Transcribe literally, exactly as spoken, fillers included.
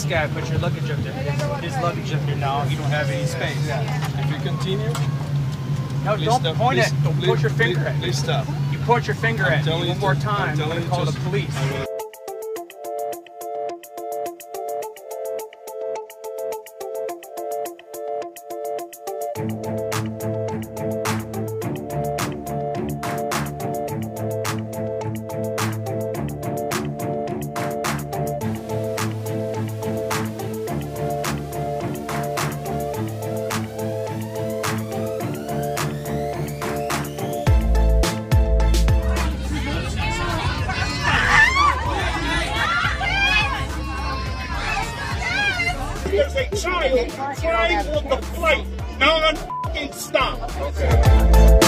guy, put your luggage up there. His, his luggage up there now. You don't have any space. Yeah. If you continue. No, please don't stop. point please, at. Don't please, point your finger please, at. Please stop. You point your finger I'm at me one more to, time. I'm, I'm going to call the police. There's a child crying on the flight, non-stop.